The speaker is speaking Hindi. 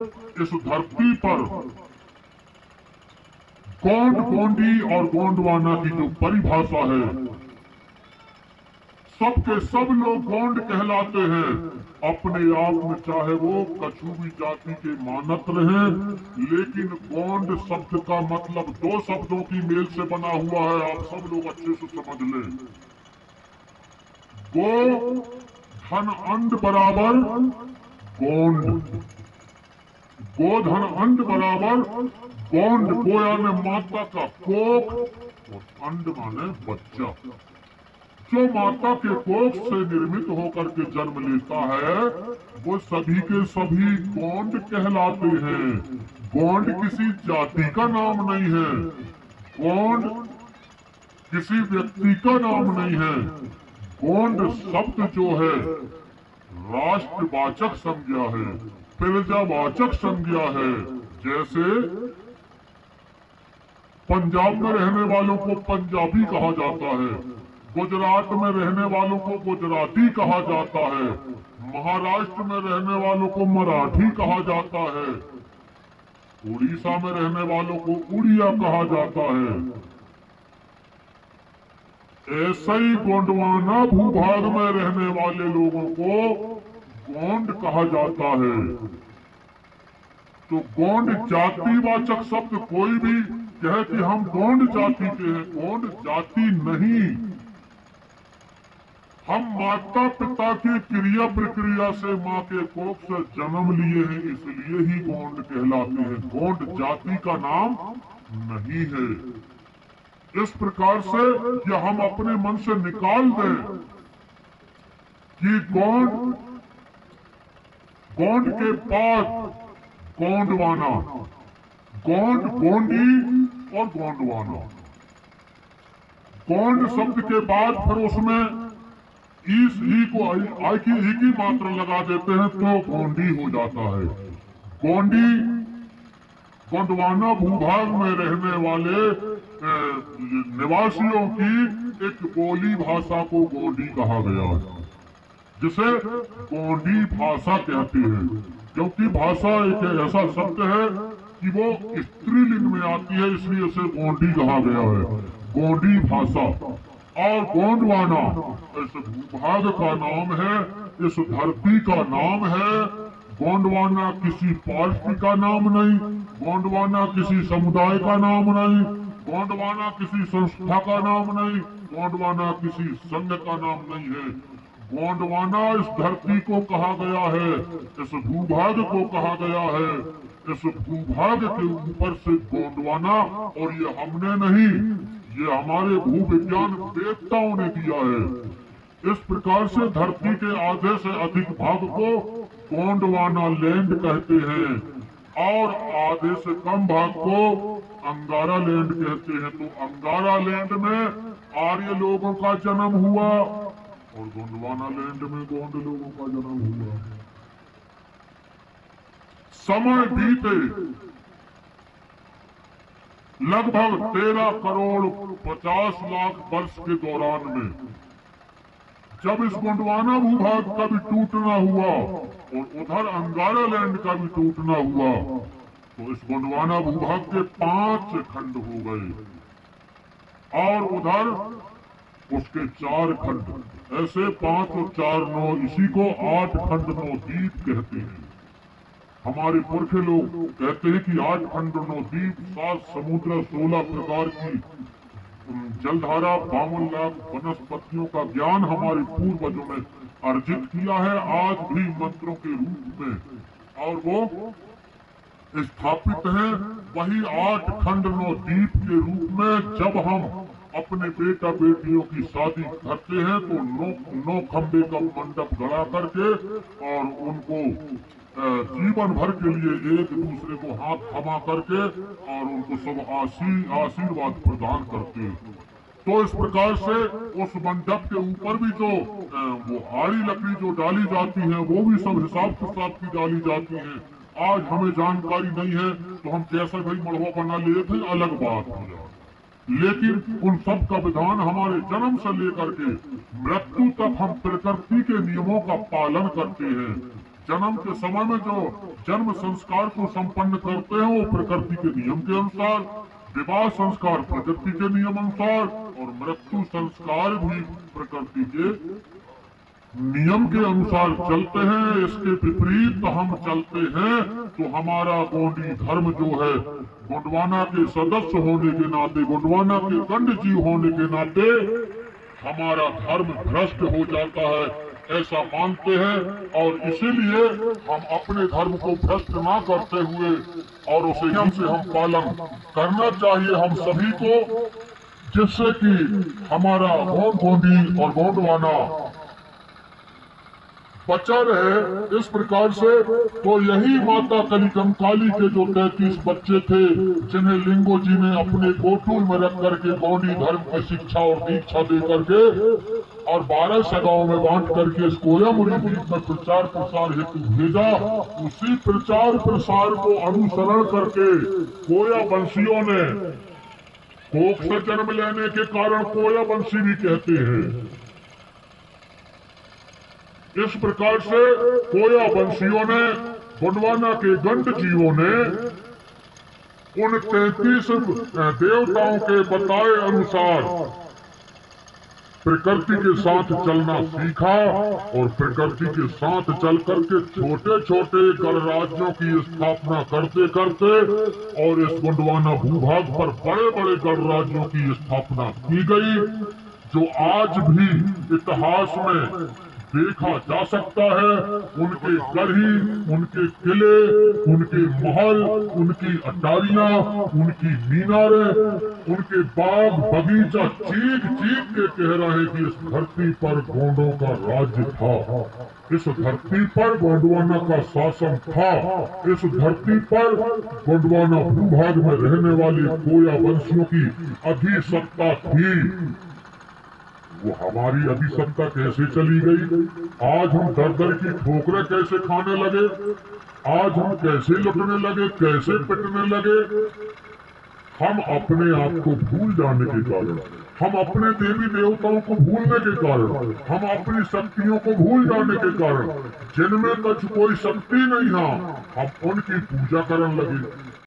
इस धरती पर गोंड, गोंडी और गोंडवाना की जो परिभाषा है, सब के सब लोग गोंड कहलाते हैं अपने आप में, चाहे वो कछुवी जाति के मानत्र हैं। लेकिन गोंड शब्द का मतलब दो शब्दों की मेल से बना हुआ है, आप सब लोग अच्छे से समझ लें। गो धन अंड बराबर गोंड, गोधन अंड बराबर गोंड। गोया ने माता का कोख और अंड माने बच्चा। जो माता के कोख से निर्मित होकर के जन्म लेता है वो सभी के सभी गोंड कहलाते हैं। गोंड किसी जाति का नाम नहीं है, गोंड किसी व्यक्ति का नाम नहीं है। गोंड शब्द जो है राष्ट्रवाचक संज्ञा है, प्रजावाचक संज्ञा है। जैसे पंजाब में रहने वालों को पंजाबी कहा जाता है, गुजरात में रहने वालों को गुजराती कहा जाता है, महाराष्ट्र में रहने वालों को मराठी कहा जाता है, उड़ीसा में रहने वालों को उड़िया कहा जाता है। ऐसे ही गोंडवाना भूभाग में रहने वाले लोगों को गोंड कहा जाता है। तो गोंड जातिवाचक शब्द कोई भी कहे कि हम गोंड जाति के हैं, गोंड जाति नहीं। हम माता पिता की क्रिया प्रक्रिया से, माँ के कोख से जन्म लिए हैं, इसलिए ही गोंड कहलाते हैं। गोंड जाति का नाम नहीं है। इस प्रकार से कि हम अपने मन से निकाल दें कि गोंड, गोंड के बाद गोंडवाना, गोंड, गोंडी और गोंडवाना। गोंड शब्द के बाद फिर उसमें इस ई को आई की मात्रा लगा देते हैं तो गोंडी हो जाता है। गोंडी गोंडवाना भूभाग में रहने वाले निवासियों की एक बोली भाषा को गोंडी कहा गया है, जिसे गोंडी भाषा कहते हैं। क्योंकि भाषा एक ऐसा शब्द है कि वो स्त्रीलिंग में आती है, इसलिए उसे गोंडी कहा गया है, गोंडी भाषा। और गोंडवाना इस भूभाग का नाम है, इस धरती का नाम है। गोंडवाना किसी पार्टी का नाम नहीं, गोंडवाना किसी समुदाय का नाम नहीं, गोंडवाना किसी संस्था का नाम नहीं, गोंडवाना किसी संघ का नाम नहीं है। गोंडवाना इस धरती को कहा गया है, इस भूभाग को कहा गया है। इस भूभाग के ऊपर से गोंडवाना, और ये हमने नहीं, ये हमारे भूविज्ञान वेदताओं ने दिया है। इस प्रकार से धरती के आधे से अधिक भाग को गोंडवाना लैंड कहते हैं और आधे से कम भाग को अंगारा लैंड कहते हैं। तो अंगारा लैंड में आर्य लोगों का जन्म हुआ और गोंडवाना लैंड में गोंड लोगों का जन्म हुआ। समय बीते लगभग 13 करोड़ 50 लाख वर्ष के दौरान में जब इस गोंडवाना भूभाग का भी टूटना हुआ और उधर अंगारा लैंड का भी टूटना हुआ, तो इस गोंडवाना भूभाग के 5 खंड हो गए और उधर उसके 4 खंड। ऐसे 5 और 4 9, इसी को 8 खंड 9 द्वीप कहते हैं। हमारे पुरखे लोग कहते हैं कि 8 खंड 9 द्वीप, 7 समुद्र, 16 प्रकार की जलधारा, 52 लाख वनस्पतियों का ज्ञान हमारे पूर्वजों ने अर्जित किया है आज भी मंत्रों के रूप में, और वो स्थापित है वही 8 खंड 9 द्वीप के रूप में। जब हम अपने बेटा बेटियों की शादी करते हैं तो 9 खंबे का मंडप गड़ा करके और उनको जीवन भर के लिए एक दूसरे को हाथ थमा करके और उनको सब आशीर्वाद प्रदान करते हैं। तो इस प्रकार से उस मंडप के ऊपर भी जो वो हाड़ी लकड़ी जो डाली जाती है वो भी सब हिसाब किताब की डाली जाती है। आज हमें जानकारी नहीं है तो हम कैसे भाई मड़वा बना लिए थे, अलग बात हो जाए, लेकिन उन सब का विधान हमारे जन्म से लेकर के मृत्यु तक हम प्रकृति के नियमों का पालन करते हैं। जन्म के समय में जो जन्म संस्कार को संपन्न करते हैं वो प्रकृति के नियम के अनुसार, विवाह संस्कार प्रकृति के नियम अनुसार और मृत्यु संस्कार भी प्रकृति के नियम के अनुसार चलते हैं। इसके विपरीत हम चलते हैं तो हमारा गोंडी धर्म जो है, गोंडवाना के सदस्य होने के नाते, गोंडवाना के गंड जीव होने के नाते हमारा धर्म भ्रष्ट हो जाता है, ऐसा मानते हैं। और इसीलिए हम अपने धर्म को भ्रष्ट ना करते हुए और उसे नियम से हम पालन करना चाहिए हम सभी को, जिससे कि हमारा गोंडी और गोंडवाना बचा रहे। इस प्रकार से तो यही माता कलिकंकाली के जो 33 बच्चे थे जिन्हें लिंगो जी ने अपने कोटूल में रख करके गौड़ी धर्म की शिक्षा और दीक्षा दे करके और 12 सगाओं में बांट करके इस कोयामुरी द्वीप में प्रचार प्रसार हेतु भेजा, उसी प्रचार प्रसार को अनुसरण करके कोया वंशियों ने, कोख से जन्म लेने के कारण कोया वंशी भी कहते हैं। इस प्रकार से कोया वंशियों ने, गोंडवाना के गंड जीवों ने उन 33 देवताओं के बताए अनुसार प्रकृति के साथ चलना सीखा और प्रकृति के साथ चल करके छोटे छोटे गणराज्यों की स्थापना करते करते और इस गोंडवाना भूभाग पर बड़े बड़े गणराज्यों की स्थापना की गई, जो आज भी इतिहास में देखा जा सकता है। उनके गढ़ी, उनके किले, उनके महल, उनकी अटारियां, उनकी मीनारें, उनके बाग बगीचा चीख चीख के कह रहे हैं कि इस धरती पर गोंडों का राज्य था, इस धरती पर गोंडवाना का शासन था, इस धरती पर गोंडवाना भूभाग में रहने वाले कोया वंशियों की अधिसत्ता थी। वो हमारी अधिसत्ता कैसे चली गई? आज हम दर दर की ठोकरें कैसे खाने लगे? आज हम कैसे लुटने लगे, कैसे पिटने लगे? हम अपने आप को भूल जाने के कारण, हम अपने देवी देवताओं को भूलने के कारण, हम अपनी शक्तियों को भूल जाने के कारण, जिनमें कुछ कोई शक्ति नहीं है, हम उनकी पूजा करने लगे।